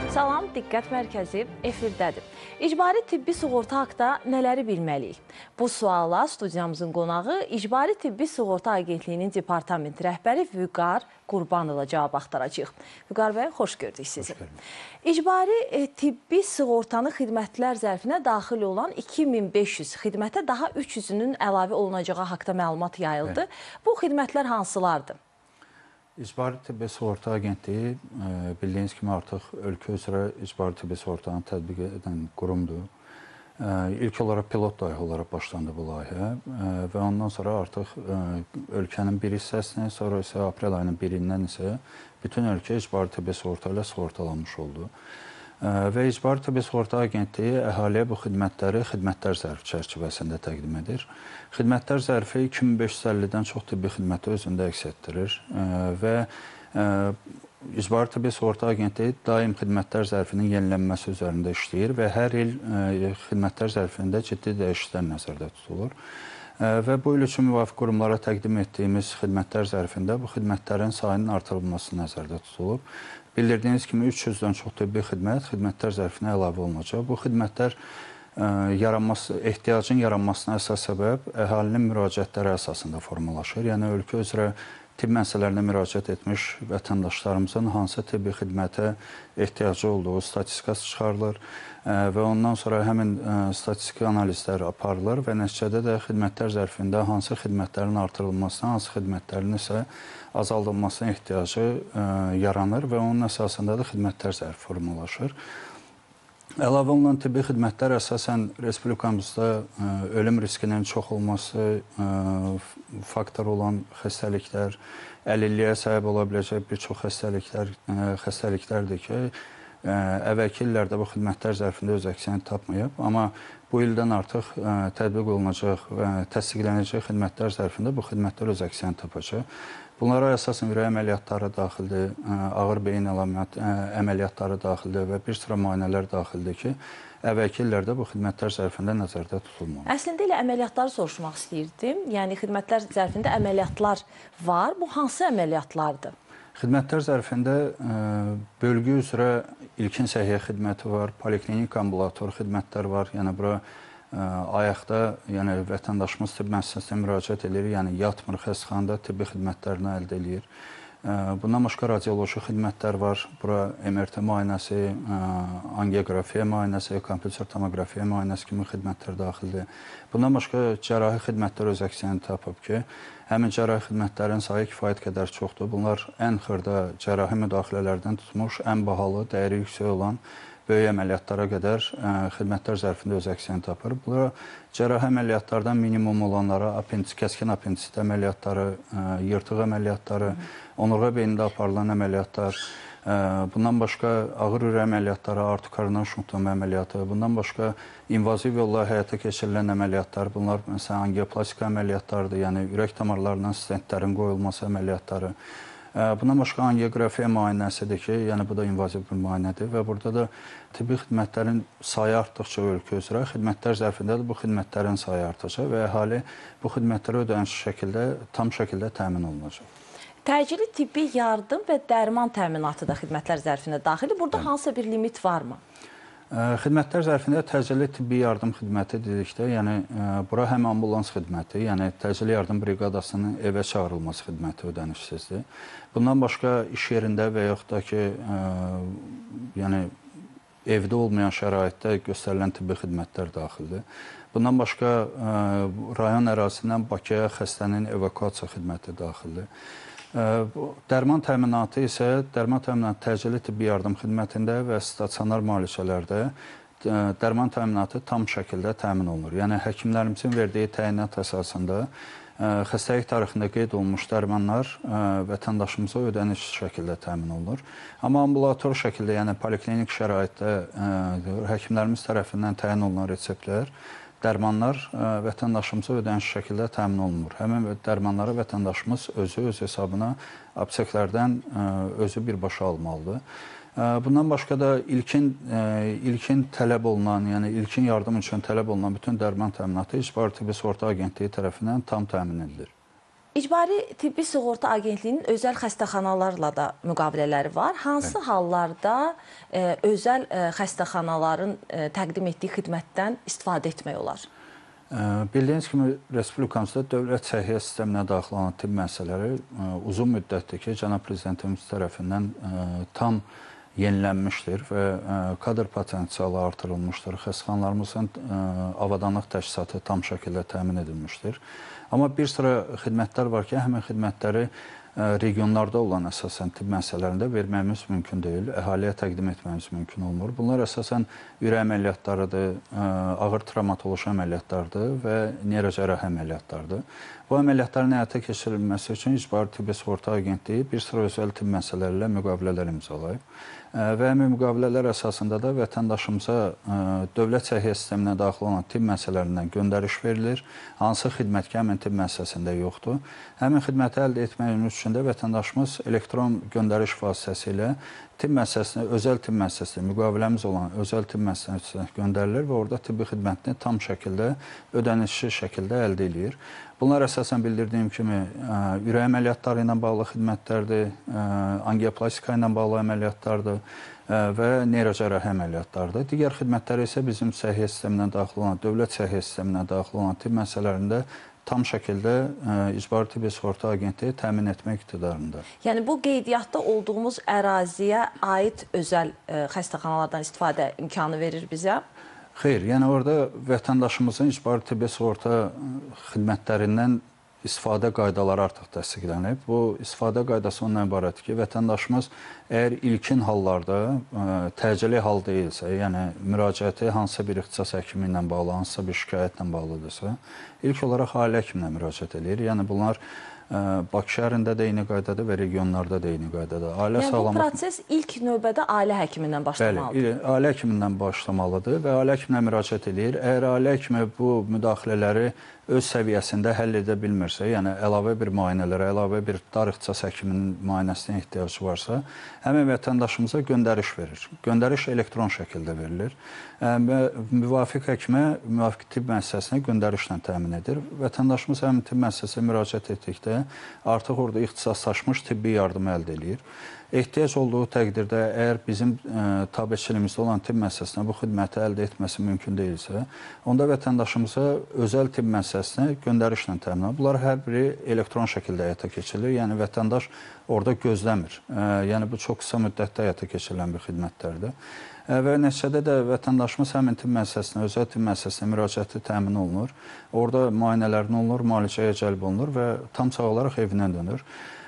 Salam, Diqqət Mərkəzi efirdədir. İcbari tibbi sığorta haqda nələri bilməliyik? Bu suala studiyamızın qonağı İcbari Tibbi Sığorta Agentliyinin departament rəhbəri Vüqar Qurbanova cavab axtaracaq. Vüqar bəy, xoş gördük sizi. İcbari tibbi sığortanı xidmətlər zərfinə daxil olan 2500 xidmətə daha 300-ünün əlavə olunacağı haqda məlumat yayıldı. Bu xidmətlər hansılardır? İcbari Tibbi Sığorta Agentliyi bildiyiniz kimi artıq ölkə üzrə İcbari Tibbi Sığortanı tətbiq edən qurumdur. İlk olaraq pilot layihə olaraq başlandı bu layihə və ondan sonra artıq ölkənin bir hissəsini, sonra isə aprel ayının 1-dən isə bütün ölkə İcbari Tibbi Sığorta ilə sığortalanmış oldu. Və İcbari Tibbi Sığorta Agentliyi əhaliyə bu xidmətləri xidmətlər zərfi çərçivəsində təqdim edir. Xidmətlər zərfi 2550-dən çox tibbi xidməti özündə əks etdirir və İcbari Tibbi Sığorta Agentliyi daim xidmətlər zərfinin yenilənməsi üzərində işləyir və hər il xidmətlər zərfində ciddi dəyişikliklər nəzərdə tutulur. Və bu il üçün müvafiq qurumlara təqdim etdiyimiz xidmətlər zərfində bu xidmətlərin sayının artırılması nəzərdə tutulub. Bildirdiyiniz kimi 300-dən çox tibbi xidmətlər zərfinə əlavə olunacaq. Bu xidmətlər ehtiyacın yaranmasına əsas səbəb əhalinin müraciətləri əsasında formalaşır. Yəni ölkə üzrə tibb məsələlərinə müraciət etmiş vətəndaşlarımızın hansı tibbi xidmətə ehtiyacı olduğu statistikası çıxarılır və ondan sonra həmin statistik analizlər aparılır və nəticədə də xidmətlər zərfində hansı xidmətlərin artırılmasına, hansı xidmətlərin isə azaldılmasına ehtiyacı yaranır və onun əsasında da xidmətlər zərfi formalaşır. Əlavə olunan tibbi xidmətlər əsasən respublikamızda ölüm riskinin çox olması faktor olan xəstəliklər, əlilliyə səbəb ola biləcək bir çox xəstəliklərdir ki, əvvəlki illərdə bu xidmətlər zərfində öz əksini tapmayıb, amma bu ildən artıq tətbiq olunacaq və təsdiqlənəcək xidmətlər zərfində bu xidmətlər öz əksini tapacaq. Bunlara əsasən ürək əməliyyatları daxildir, ağır beyin əməliyyatları daxildir və bir sıra müayinələr daxildir ki, əvvəlki illərdə bu xidmətlər zərfində nəzərdə tutulmalıdır. Əslində elə əməliyyatları soruşmaq istəyirdim. Yəni xidmətlər zərfində əməliyyatlar var. Bu hansı əməliyyatlardır? Xidmətlər zərfində bölgü üzrə ilkin səhiyyə xidməti var, poliklinik ambulator xidmətlər var. Yəni bura ayaqda, yəni vətəndaşımız tibb müəssisəsinə müraciət edir, yəni yatmır xəstəxanada tibbi xidmətlərini əldə edir. Bundan başqa radioloji xidmətlər var. Bura MRT müayinəsi, angiografiya müayinəsi, kompüter tomoqrafiya müayinəsi kimi xidmətlər daxildir. Bundan başqa cərrahi xidmətlər öz əksini tapıb ki, həmin cərrahi xidmətlərin sayı kifayət qədər çoxdur. Bunlar ən xırda cərrahi müdaxilələrdən tutmuş, ən bahalı, dəyəri yüksək olan böyük əməliyyatlara qədər xidmətlər zərfində öz əksini tapır. Bura cərrahi əməliyyatlardan minimum olanlara kəskin apendisit əməliyyatları, yırtıq əməliyyatları, onurğa beynində aparılan əməliyyatlar, bundan başqa ağır ürək əməliyyatları, arteriokardial şuntlama əməliyyatı, bundan başqa invaziv yolla həyata keçirilən əməliyyatlar, bunlar məsələn angioplastika əməliyyatlarıdır, yəni ürək damarlarından stentlərin qoyulması əməliyyatları. Bundan başqa angiografiya müayinəsidir ki, yəni bu da invaziv bir müayinədir və burada da tibbi xidmətlərin sayı artdıqca ölkə üzrə xidmətlər zərfində də bu xidmətlərin sayı artacaq və əhali bu xidmətlərə ödənişli şəkildə, tam şəkildə təmin olunacaq. Təcili tibbi yardım və dərman təminatı da xidmətlər zərfinə daxildir. Burada hansısa bir limit varmı? Xidmətlər zərfində təcili tibbi yardım xidməti dedikdə, yəni bura həm ambulans xidməti, yəni təcili yardım briqadasının evə çağırılması xidməti ödənişsizdir. Bundan başqa iş yerində və yaxud da ki, yəni evdə olmayan şəraitdə göstərilən tibbi xidmətlər daxildir. Bundan başqa rayon ərazisindən Bakıya xəstənin evakuasiya xidməti daxildir. Dərman təminatı isə təcili tibbi yardım xidmətində və stasionar müalicələrdə dərman təminatı tam şəkildə təmin olunur. Yəni, həkimlərimizin verdiyi təyinat əsasında xəstəlik tarixində qeyd olunmuş dərmanlar vətəndaşımıza ödənişli şəkildə təmin olunur. Amma ambulator şəkildə, yəni poliklinik şəraitdə həkimlərimiz tərəfindən təyin olunan reseptlər, dərmanlar vətəndaşımıza ödənişli şəkildə təmin olunmur. Həmin dərmanları vətəndaşımız özü öz hesabına apteklərdən özü birbaşa almalıdır. Bundan başqa da ilkin tələb olunan, yəni ilkin yardım üçün tələb olunan bütün dərman təminatı İcbari Tibbi Sığorta Agentliyi tərəfindən tam təmin edilir. İcbari Tibbi Sığorta Agentliyinin özəl xəstəxanalarla da müqavilələri var. Hansı hallarda özəl xəstəxanaların təqdim etdiyi xidmətdən istifadə etmək olar? Bildiyiniz kimi, Respublikamızda dövlət səhiyyə sisteminə daxil olan tibb müəssisələri uzun müddətdir ki, Cənab Prezidentimiz tərəfindən tam yenilənmişdir və kadr potensialı artırılmışdır. Xəstəxanalarımızın avadanlıq təchizatı tam şəkildə təmin edilmişdir. Amma bir sıra xidmətlər var ki, həmin xidmətləri regionlarda olan əsasən tibb müəssisələrində verməyimiz mümkün deyil, əhaliyə təqdim etməyimiz mümkün olmur. Bunlar əsasən ürək əməliyyatlarıdır, ağır travmatoloji əməliyyatlardır və neyrocərrahi əməliyyatlardır. Bu əməliyyatların həyata keçirilməsi üçün İcbari Tibbi Sığorta Agentliyi bir sıra özəl tibb müəssisələri ilə müqavilələr imzalayıb və həmin müqavilələr əsasında da vətəndaşımıza dövlət səhiyyə sisteminə daxil olan tibb müəssisələrindən göndəriş verilir. Hansı xidmət ki, həmin tibb müəssisəsində yoxdur. Həmin xidməti əldə etməyimiz üçün də vətəndaşımız elektron göndəriş vasitəsilə tibb müəssisəsinə, özəl tibb müəssisəsinə, müqaviləmiz olan özəl tibb müəssisəsinə göndərilir və orada tibbi xidmətini tam şəkildə, ödənişli şəkildə əldə edir. Bunlar əsasən bildirdiyim kimi ürək əməliyyatları ilə bağlı xidmətlərdir, angioplastika ilə bağlı əməliyyatlardır və neyrocərrahi əməliyyatlardır. Digər xidmətlər isə bizim səhiyyə sisteminə daxil olan, dövlət səhiyyə sisteminə daxil olan tibb müəssisələrində tam şəkildə İcbari Tibbi Sığorta Agentliyi təmin etmək iqtidarındadır. Yəni bu qeydiyyatda olduğumuz əraziyə aid özəl xəstəxanalardan istifadə imkanı verir bizə? Xeyr, yəni orada vətəndaşımızın İcbari Tibbi Sığorta xidmətlərindən istifadə qaydaları artıq təsdiqlənib. Bu istifadə qaydası ondan ibarətdir ki, vətəndaşımız əgər ilkin hallarda təcili hal deyilsə, yəni müraciəti hansısa bir ixtisas həkimi ilə bağlı, hansısa bir şikayətlə bağlıdırsa, ilk olaraq ailə həkiminə müraciət edir. Yəni bunlar Bakı şəhərində də eyni qaydadır və regionlarda da eyni qaydadır. Yəni bu proses ilk növbədə ailə həkimindən başlamalıdır? Bəli, ailə həkimindən başlamalıdır və ailə həkiminə müraciət edir. Əgər ailə həkimi bu müdaxilələri öz səviyyəsində həll edə bilmirsə, yəni əlavə bir müayinələrə, əlavə bir dar ixtisas həkiminin müayinəsinə ehtiyacı varsa, həmin vətəndaşımıza göndəriş verir. Göndəriş elektron şəkildə verilir və müvafiq həkimə, müvafiq tibb müəssisəsinə göndərişlə təmin edir. Vətəndaşımız həmin tibb müəssisəsinə müraciət etdikdə artıq orada ixtisaslaşmış tibbi yardım əldə edir. Ehtiyac olduğu təqdirdə, əgər bizim tabeçiliyimizdə olan tibb müəssisəsinə bu xidməti əldə etməsi mümkün deyilsə, onda vətəndaşımıza özəl tibb müəssisəsinə göndərişlə təmin edilir. Bunlar hər biri elektron şəkildə həyata keçirilir. Yəni vətəndaş orada gözləmir. Yəni bu çox qısa müddətdə həyata keçirilən bir xidmətlərdir. Və nəticədə də vətəndaşımız həmin tibb müəssisəsinə, özəl tibb müəssisəsinə müraciəti təmin olunur. Orada müayinələrini olunur, müalicəyə cəlb olunur və tam sağolaraq evinə dönür.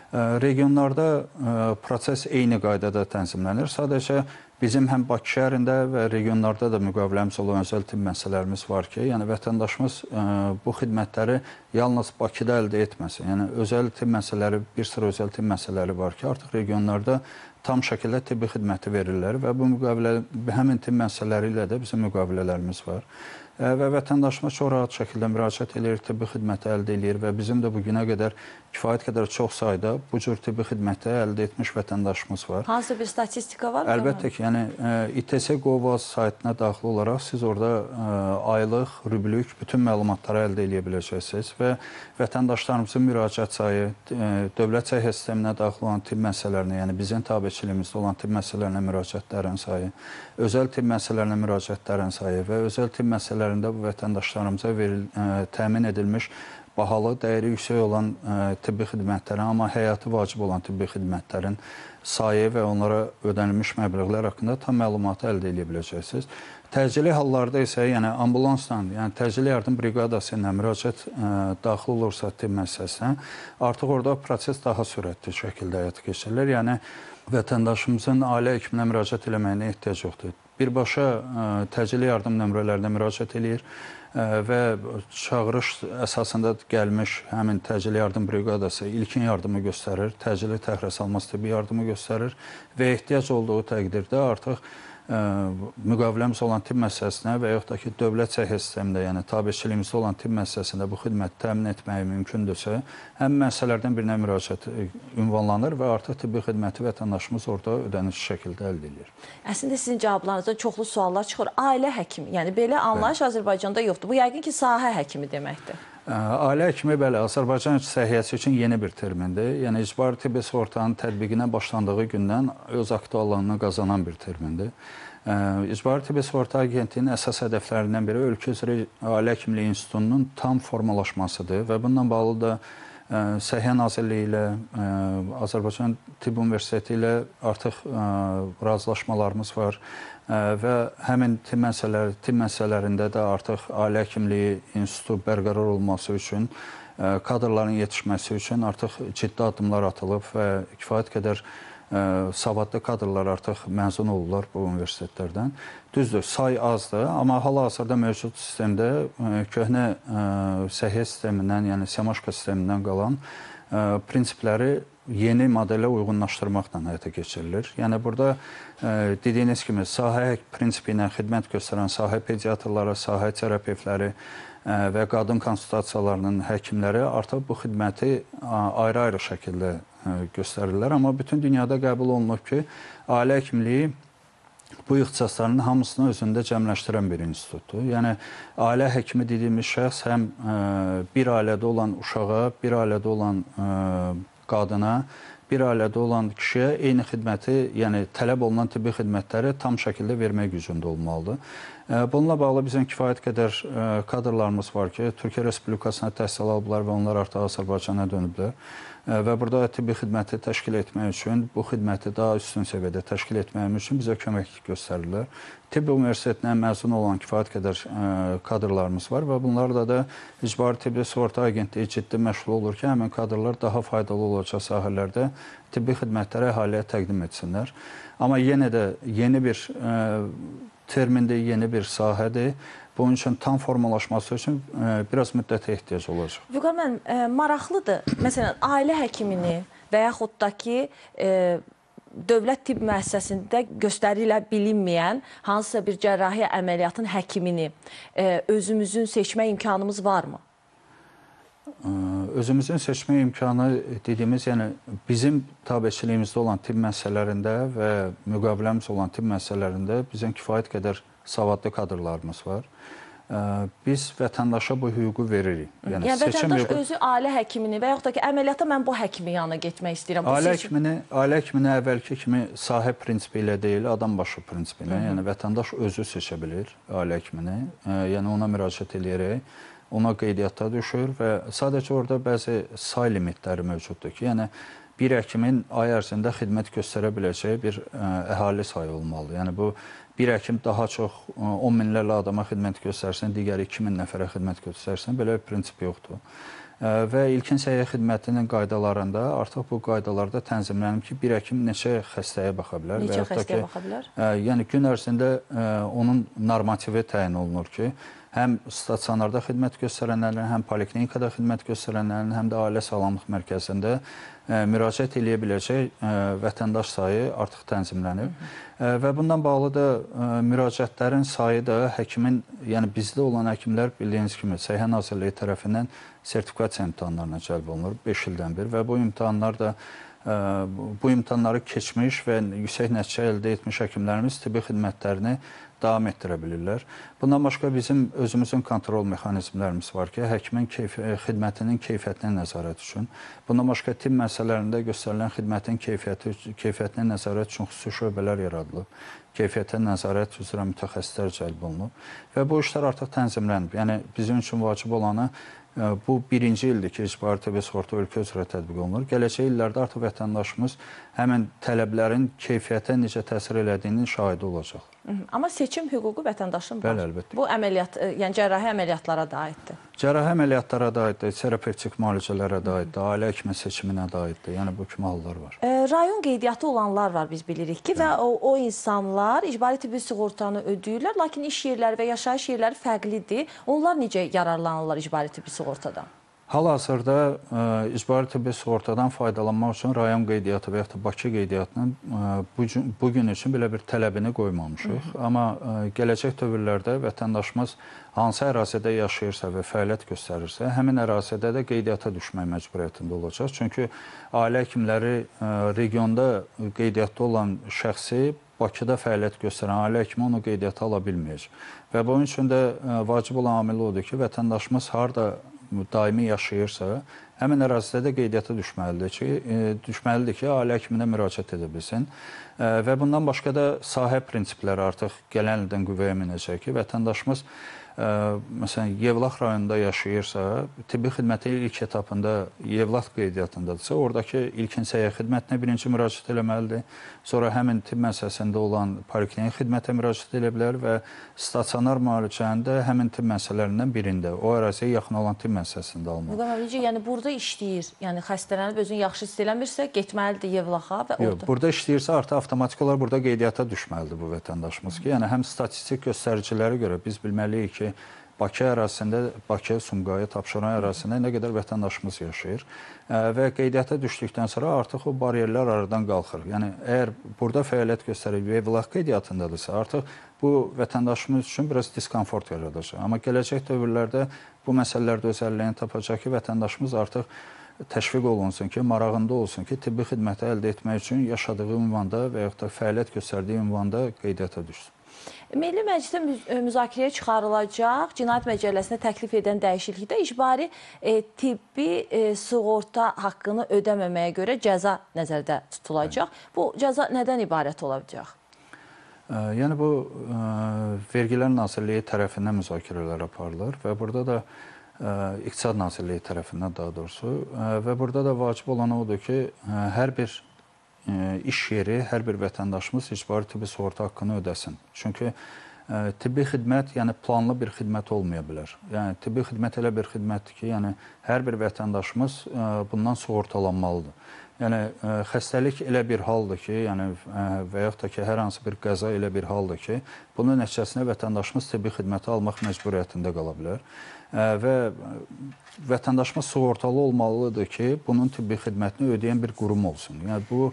Regionlarda proses eyni qaydada tənzimlənir. Sadəcə bizim həm Bakı şəhərində və regionlarda da müqaviləmiz olan özəl tibb müəssisələrimiz var ki, yəni vətəndaşımız bu xidmətləri yalnız Bakıda əldə etməsin. Yəni özəl tibb müəssisələri, bir sıra özəl tibb müəssisələri var ki, artıq regionlarda tam şəkildə tibbi xidməti verirlər və bu müqavilə, həmin tibb müəssisələri ilə də bizim müqavilələrimiz var. Və vətəndaşımız çox rahat şəkildə müraciət edir, tibbi xidməti əldə edir və bizim də bugünə qədər kifayət qədər çox sayda bu cür tibbi xidməti əldə etmiş vətəndaşımız var. Hansı bir statistika var mı? Əlbəttə ki, yəni İTS.gov.az saytına daxil olaraq siz orada aylıq, rüblük bütün məlumatları əldə edə biləcəksiniz və vətəndaşlarımızın müraciət sayı, dövlət səhiyyə sisteminə daxil olan tibb müəssisələrinə, yəni bizim tabeçiliyimizdə olan tibb müəssisələrinə müraciətlərin sayı, özəl tibb müəssisələrinə müraciətlərin sayı və özəl tibb müəssisələrində bu vətəndaşlarımıza təmin edilmiş bahalı, dəyəri yüksək olan tibbi xidmətlərin, amma həyati vacib olan tibbi xidmətlərin sayı və onlara ödənilmiş məbləğlər haqqında tam məlumatı əldə edə biləcəksiniz. Təcili hallarda isə, yəni ambulansla, yəni təcili yardım briqadası ilə müraciət daxil olursa tibb müəssisəsinə, artıq orada proses daha sürətli şəkildə həyata keçirilir. Yəni vətəndaşımızın ailə həkiminə müraciət eləməyinə ehtiyac yoxdur. Birbaşa təcili yardım nömrələrinə müraciət eləyir və çağırış əsasında gəlmiş həmin təcili yardım briqadası ilkin yardımı göstərir, təcili təxirəsalmaz tibbi yardımı göstərir və ehtiyac olduğu təqdirdə artıq müqaviləmiz olan tibb müəssisəsinə və yaxud da ki, dövlət səhiyyə sistemində, yəni tabeçiliyimizdə olan tibb müəssisəsində bu xidməti təmin etməyi mümkündürsə, həmin müəssisələrdən birinə müraciət ünvanlanır və artıq tibbi xidməti vətəndaşımız orada ödənişli şəkildə əldə edir. Əslində sizin cavablarınızdan çoxlu suallar çıxır. Ailə həkimi, yəni belə anlayış Azərbaycanda yoxdur. Bu yəqin ki, sahə həkimi deməkdir. Ailə həkimi bəli, Azərbaycan səhiyyəsi üçün yeni bir termindir. Yəni icbari tibbi sığortanın tətbiqinə başlandığı gündən öz aktuallığını qazanan bir termindir. İcbari tibbi sığorta agentliyinin əsas hədəflərindən biri ölkə üzrə ailə həkimliyi institutunun tam formalaşmasıdır və bununla bağlı da Səhiyyə Nazirliyi ilə, Azərbaycan Tibb Universiteti ilə artıq razılaşmalarımız var və həmin tibb məsələlərində də artıq ailə həkimliyi institutu bərqərar olması üçün, kadrların yetişməsi üçün artıq ciddi addımlar atılıb və kifayət qədər savadlı kadrlar artıq məzun olurlar bu universitetlərdən. Düzdür, say azdır, amma hal-hazırda mövcud sistemdə köhnə səhiyyə sistemindən, yəni SEMAŞKA sistemindən qalan prinsipləri yeni modelə uyğunlaşdırmaqla həyata keçirilir. Yəni burada dediyiniz kimi sahə prinsipi ilə xidmət göstərən sahə pediatrları, sahə terapevtləri və qadın konsultasiyalarının həkimləri artıq bu xidməti ayrı-ayrı şəkildə göstərirlər. Amma bütün dünyada qəbul olunub ki, ailə həkimliyi bu ixtisasların hamısını özündə cəmləşdirən bir institutdur. Yəni, ailə həkimi dediyimiz şəxs həm bir ailədə olan uşağa, bir ailədə olan qadına, bir ailədə olan kişiyə eyni xidməti, yəni tələb olunan tibbi xidmətləri tam şəkildə vermək gücündə olmalıdır. Bununla bağlı bizim kifayət qədər kadrlarımız var ki, Türkiyə Respublikasına təhsil alıblar və onlar artıq Azərbaycana dönüblər. Və burada tibbi xidməti təşkil etmək üçün, bu xidməti daha üstün səviyyədə təşkil etməyim üçün bizə köməklik göstərirlər. Tibb Universitetindən məzun olan kifayət qədər kadrlarımız var və bunlarla da İcbari Tibbi Sığorta Agentliyi ciddi məşğul olur ki, həmin kadrlar daha faydalı olacaq sahələrdə tibbi xidmətləri əhaliyə təqdim etsinlər. Amma yenə də yeni bir termindir, yeni bir sahədir. Bunun üçün tam formalaşması üçün biraz müddətə ehtiyac olacaq. Vüqar müəllim, maraqlıdır. Məsələn, ailə həkimini və yaxud da ki, dövlət tibb müəssisəsində göstərilə bilinməyən hansısa bir cərrahi əməliyyatın həkimini özümüzün seçmə imkanımız varmı? Özümüzün seçmə imkanı dediyimiz, yəni bizim tabeçiliyimizdə olan tibb müəssisələrində və müqaviləmiz olan tibb müəssisələrində bizim kifayət qədər savadlı kadrlarımız var. Biz vətəndaşa bu hüququ veririk. Yəni vətəndaş özü ailə həkimini və yaxud da ki, əməliyyata mən bu həkimin yanına getmək istəyirəm. Ailə həkimini əvvəlki kimi sahə prinsipi ilə deyil, adam başı prinsipi ilə. Yəni vətəndaş özü seçə bilir ailə həkimini. Yəni ona müraciət edərək ona qeydiyyata düşür və sadəcə orada bəzi say limitləri mövcuddur ki, yəni bir həkimin ay ərzində xidmət göstərə biləcəyi bir əhali sayı olmalıdır. Yəni bu bir həkim daha çox 10 minlərlə adama xidmət göstərsin, digəri 2000 nəfərə xidmət göstərsin, belə bir prinsip yoxdur. Və ilkin səhiyyə xidmətinin qaydalarında artıq bu qaydalarda tənzimlənib ki, bir həkim neçə xəstəyə baxa bilər. Neçə xəstəyə baxa bilər? Yəni gün ərzində onun normativi təyin olunur ki, həm stasionarda xidmət göstərənlərin, həm poliklinikada xidmət göstərənlərin, həm də ailə sağlamlıq mərkəzində müraciət eləyə biləcək vətəndaş sayı artıq tənzimlənib. Və bundan bağlı da müraciətlərin sayı da həkimin, yəni bizdə olan həkimlər bildiyiniz kimi Səhiyyə Nazirliyi tərəfindən sertifikasiya imtahanlarına cəlb olunur 5 ildən bir və bu imtahanlar da bu imtahanları keçmiş və yüksək nəticə əldə etmiş həkimlərimiz tibbi xidmətlərini davam etdirə bilirlər. Bundan başqa bizim özümüzün kontrol mexanizmlərimiz var ki, həkimin xidmətinin keyfiyyətinə nəzarət üçün. Bundan başqa tibb müəssisələrində göstərilən xidmətin keyfiyyətinə nəzarət üçün xüsusi şöbələr yaradılıb. Keyfiyyətə nəzarət üzrə mütəxəssislər cəlb olunub və bu işlər artıq tənzimlənib. Yəni bizim üçün vacib olanı bu birinci ildir ki, icbari tibbi sığorta ölkə üzrə tətbiq olunur. Gələcək illərdə artıq vətəndaşımız həmin tələblərin keyfiyyətə necə təsir elədiyinin şahidi olacaq. Amma seçim hüququ vətəndaşın var. Bəli, əlbəttə. Bu əməliyyat, yəni cərrahi əməliyyatlara da aiddir. Cərrahi əməliyyatlara da aiddir, terapevtik müalicələrə də aiddir, ailə həkimi seçiminə də aiddir. Yəni bu kimi hallar var. Rayon qeydiyyatı olanlar var, biz bilirik ki, və o insanlar icbari tibbi sığortanı ödəyirlər, lakin iş yerləri və yaşayış yerləri fərqlidir. Onlar necə yararlanırlar icbari tibbi sığortadan? Hal-hazırda icbari tibbi sığortadan faydalanmaq üçün rayon qeydiyyatı və yaxud da Bakı qeydiyyatının bugün üçün belə bir tələbini qoymamışıq. Amma gələcək dövrlərdə vətəndaşımız hansı ərazidə yaşayırsa və fəaliyyət göstərirsə, həmin ərazidə də qeydiyyata düşmək məcburiyyətində olacaq. Çünki ailə həkimləri regionda qeydiyyatda olan şəxsi Bakıda fəaliyyət göstərən ailə həkimi onu qeydiyyata ala bilməyəcək. Və bunun üçün də vacib olan amil odur ki, vətəndaşımız harda daimi yaşayırsa, həmin ərazidə də qeydiyyata düşməlidir ki, ailə həkiminə müraciət edə bilsin. Və bundan başqa da sahə prinsipləri artıq gələn ildən qüvvəyə minəcək ki, vətəndaşımız məsələn, Yevlax rayonunda yaşayırsa, tibbi xidmətin ilk etapında Yevlax qeydiyyatındadırsa, oradakı ilkin səhiyyə xidmətinə birinci müraciət eləməlidir. Sonra həmin tibb müəssisəsində olan poliklinik xidmətə müraciət edə bilər və stasionar müalicənin də həmin tibb müəssisələrindən birində, o əraziyə yaxın olan tibb müəssisəsində almalıdır. Yəni burada işləyir, yəni xəstələnib özünü yaxşı hiss eləmirsə, getməlidir Yevlaxa və orada. Yox, burada işləyirsə, artıq avtomatik olaraq burada qeydiyyata düşməlidir bu vətəndaşımız ki, yəni həm statistik göstəricilərə görə biz bilməliyik ki, Bakı ərazisində, Bakı-Sumqayıt, Abşeron ərazisində nə qədər vətəndaşımız yaşayır və qeydiyyata düşdükdən sonra artıq o bariyerlər aradan qalxır. Yəni, əgər burada fəaliyyət göstərib Yevlax qeydiyyatındadırsa, artıq bu vətəndaşımız üçün biraz diskomfort yaradacaq. Amma gələcək dövrlərdə bu məsələlərdə öz həllini tapacaq ki, vətəndaşımız artıq təşviq olunsun ki, marağında olsun ki, tibbi xidməti əldə etmək üçün yaşadığı ünvanda və yaxud da fəaliyyət göstərdiyi ünvanda qeydiyyata düşsün. Milli Məclisdə müzakirəyə çıxarılacaq Cinayət Məcəlləsinə təklif edən dəyişiklikdə icbari tibbi sığorta haqqını ödəməməyə görə cəza nəzərdə tutulacaq. Bu cəza nədən ibarət olacaq? Yəni, bu Vergilər Nazirliyi tərəfindən müzakirələr aparılır və burada da İqtisad Nazirliyi tərəfindən daha doğrusu və burada da vacib olan odur ki, hər bir iş yeri, hər bir vətəndaşımız icbari tibbi sığorta haqqını ödəsin. Çünki tibbi xidmət, yəni planlı bir xidmət olmaya bilər. Yəni, tibbi xidmət elə bir xidmətdir ki, yəni hər bir vətəndaşımız bundan sığortalanmalıdır. Yəni, xəstəlik elə bir haldır ki, yəni, və yaxud da ki, hər hansı bir qəza elə bir haldır ki, bunun nəticəsində vətəndaşımız tibbi xidməti almaq məcburiyyətində qala bilər. Və vətəndaşımız sığortalı olmalıdır ki, bunun tibbi xidmətini ödəyən bir qurum olsun. Yəni, bu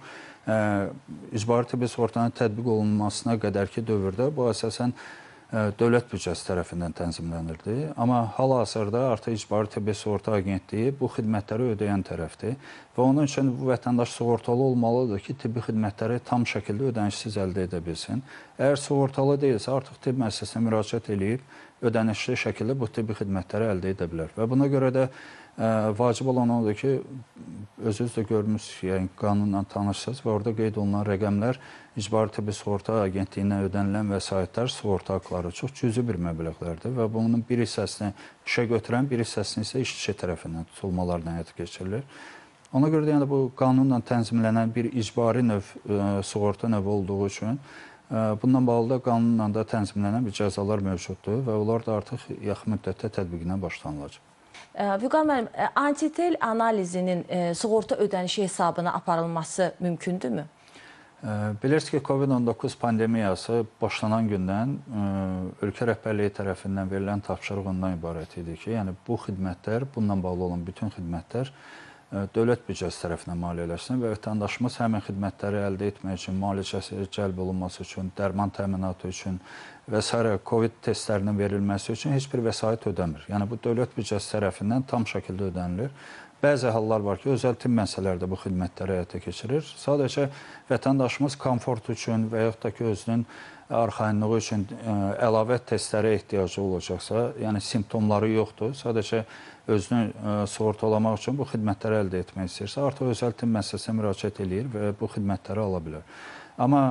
icbari tibbi sığortanın tətbiq olunmasına qədərki dövrdə bu əsasən dövlət büdcəsi tərəfindən tənzimlənirdi. Amma hal-hazırda artıq icbari tibbi sığorta agentliyi bu xidmətləri ödəyən tərəfdir və onun üçün bu vətəndaş sığortalı olmalıdır ki, tibbi xidmətləri tam şəkildə ödənişsiz əldə edə bilsin. Əgər sığortalı deyilsə, artıq tibb müəssisəsinə müraciət edib ödənişli şəkildə bu tibbi xidmətləri əldə edə bilər. Və buna görə də vacib olan odur ki, özünüz də görmüsünüz, yəni qanunla tanışsınız və orada qeyd olunan rəqəmlər icbari tibbi sığorta agentliyinə ödənilən vəsaitlər, sığorta haqları çox cüzi bir məbləğlərdir və bunun bir hissəsini işə götürən, bir hissəsini isə işçi tərəfindən tutulmalarla həyata keçirilir. Ona görə də yəni, bu qanunla tənzimlənən bir icbari növ sığorta növü olduğu üçün bundan bağlı da qanunla da tənzimlənən bir cəzalar mövcuddur və onlar da artıq yaxın müddətdə tətbiqinə başlanılacaq. Vüqar müəllim, antitel analizinin sığorta ödənişi hesabına aparılması mümkündürmü? Bilirsiniz ki, COVID-19 pandemiyası başlanan gündən ölkə rəhbərliyi tərəfindən verilən tapşırıq ondan ibarət idi ki, yəni bu xidmətlər, bununla bağlı olan bütün xidmətlər dövlət büdcəsi tərəfindən maliyyələşsin və vətəndaşımız həmin xidmətləri əldə etmək üçün, müalicəsi cəlb olunması üçün, dərman təminatı üçün və s. COVID testlərinin verilməsi üçün heç bir vəsait ödəmir. Yəni, bu dövlət büdcəsi tərəfindən tam şəkildə ödənilir. Bəzi hallar var ki, özəl tibb müəssisələrdə bu xidmətləri həyata keçirir. Sadəcə vətəndaşımız komfort üçün və yaxud da ki, özünün arxayınlığı üçün əlavə testlərə ehtiyacı olacaqsa, yəni simptomları yoxdur, sadəcə özünü sığortalamaq üçün bu xidmətləri əldə etmək istəyirsə, artıq özəl tibb müəssisəsinə müraciət edir və bu xidmətləri ala bilər. Amma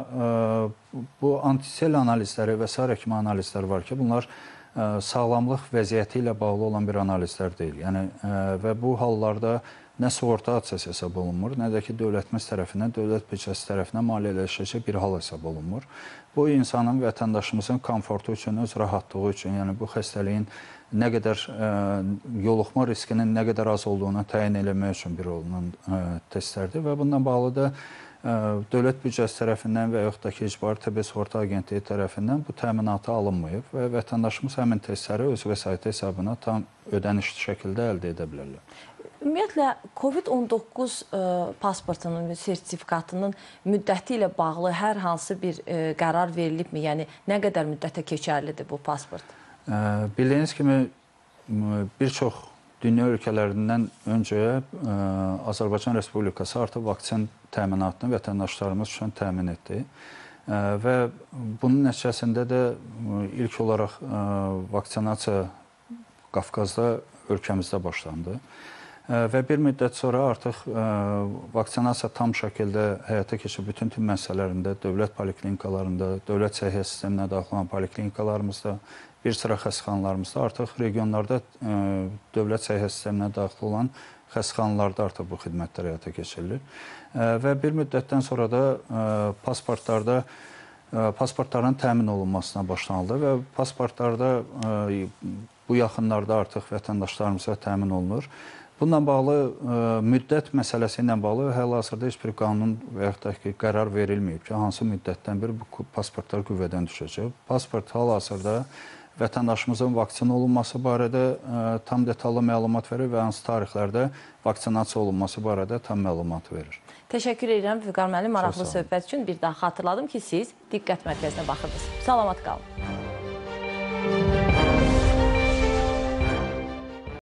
bu antisel analizləri və s. kimi analizlər var ki, bunlar sağlamlıq vəziyyəti ilə bağlı olan bir analizlər deyil. Yəni, və bu hallarda nə sığorta hadisəsi hesab olunmur, nə də ki, dövlətimiz tərəfindən, dövlət büdcəsi tərəfindən maliyyələşəcək bir hal hesab olunmur. Bu, insanın, vətəndaşımızın komfortu üçün, öz rahatlığı üçün, yəni bu xəstəliyin nə qədər yoluxma riskinin nə qədər az olduğunu təyin eləmək üçün bir olunan testlərdir və bundan bağlı da dövlət büdcəsi tərəfindən və yaxud da ki, icbari tibbi sığorta agentliyi tərəfindən bu təminata alınmayıb və vətəndaşımız həmin testləri öz vəsaiti hesabına tam ödənişli şəkildə əldə edə bilərlər. Ümumiyyətlə, COVID-19 pasportunun, sertifikatının müddəti ilə bağlı hər hansı bir qərar verilibmi? Yəni, nə qədər müddətə keçərlidir bu pasport? Bildiyiniz kimi, bir çox dünya ölkələrindən öncə Azərbaycan Respublikası artıq vaksin təminatını vətəndaşlarımız üçün təmin etdi. Və bunun nəticəsində də ilk olaraq vaksinasiya Qafqazda ölkəmizdə başlandı. Və bir müddət sonra artıq vaksinasiya tam şəkildə həyata keçib bütün tibb müəssisələrində, dövlət poliklinikalarında, dövlət səhiyyə sisteminə daxil olan poliklinikalarımızda, bir sıra xəstəxanalarımızda, artıq regionlarda dövlət səhiyyə sisteminə daxil olan xəstəxanalarda artıq bu xidmətlər həyata keçirilir. Və bir müddətdən sonra da pasportların təmin olunmasına başlanıldı və pasportlarda bu yaxınlarda artıq vətəndaşlarımıza təmin olunur. Bununla bağlı müddət məsələsi ilə bağlı hal-hazırda heç bir qanun və yaxud da ki, qərar verilməyib ki, hansı müddətdən bir bu pasportlar qüvvədən düşəcək. Pasport hal-hazırda vətəndaşımızın vaksin olunması barədə tam detallı məlumat verir və hansı tarixlərdə vaksinasiya olunması barədə tam məlumat verir. Təşəkkür edirəm Vüqar müəllim, maraqlı söhbət üçün. Bir daha xatırladım ki, siz diqqət mərkəzinə baxırdınız. Salamat qalın.